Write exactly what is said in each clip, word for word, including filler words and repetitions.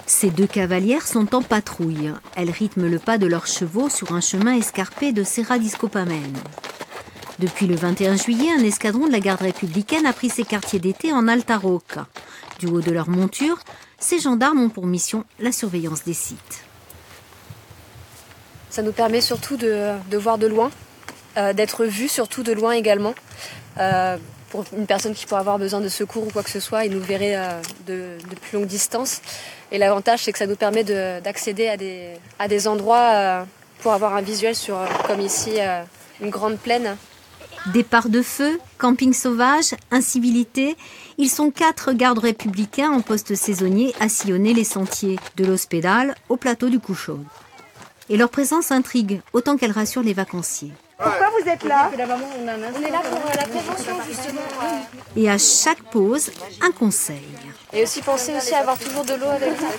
Ces deux cavalières sont en patrouille. Elles rythment le pas de leurs chevaux sur un chemin escarpé de Serra di Scopamene. Depuis le vingt et un juillet, un escadron de la garde républicaine a pris ses quartiers d'été en Alta Rocca. Du haut de leur monture, ces gendarmes ont pour mission la surveillance des sites. Ça nous permet surtout de, de voir de loin, euh, d'être vus surtout de loin également. Euh, pour une personne qui pourrait avoir besoin de secours ou quoi que ce soit, ils nous verraient euh, de, de plus longue distance. Et l'avantage, c'est que ça nous permet de, d'accéder à des, à des endroits euh, pour avoir un visuel sur, comme ici, euh, une grande plaine. Départ de feu, camping sauvage, incivilité, ils sont quatre gardes républicains en poste saisonnier à sillonner les sentiers, de l'Hospédale au plateau du Couchot. Et leur présence intrigue, autant qu'elle rassure les vacanciers. Pourquoi vous êtes là? On est là pour la prévention, justement. Et à chaque pause, un conseil. Et aussi penser aussi à avoir toujours de l'eau avec vous.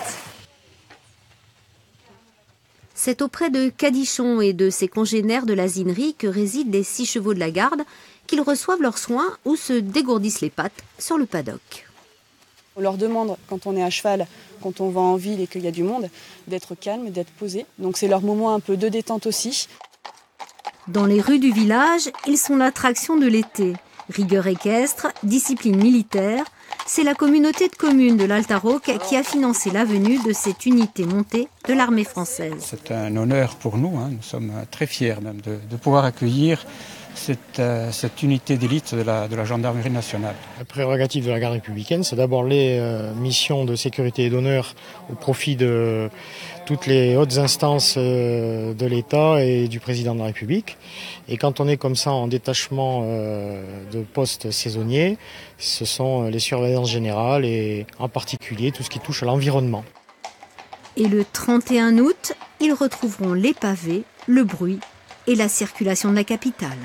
C'est auprès de Cadichon et de ses congénères de l'asinerie que résident les six chevaux de la garde qu'ils reçoivent leurs soins ou se dégourdissent les pattes sur le paddock. On leur demande, quand on est à cheval, quand on va en ville et qu'il y a du monde, d'être calme, d'être posé. Donc c'est leur moment un peu de détente aussi. Dans les rues du village, ils sont l'attraction de l'été. Rigueur équestre, discipline militaire, c'est la communauté de communes de l'Alta Rocca qui a financé la venue de cette unité montée de l'armée française. C'est un honneur pour nous, hein. Nous sommes très fiers même de, de pouvoir accueillir cette, euh, cette unité d'élite de la, de la gendarmerie nationale. La prérogative de la garde républicaine, c'est d'abord les euh, missions de sécurité et d'honneur au profit de toutes les hautes instances euh, de l'État et du président de la République. Et quand on est comme ça en détachement euh, de postes saisonniers, ce sont les surveillances générales et en particulier tout ce qui touche à l'environnement. Et le trente et un août, ils retrouveront les pavés, le bruit et la circulation de la capitale.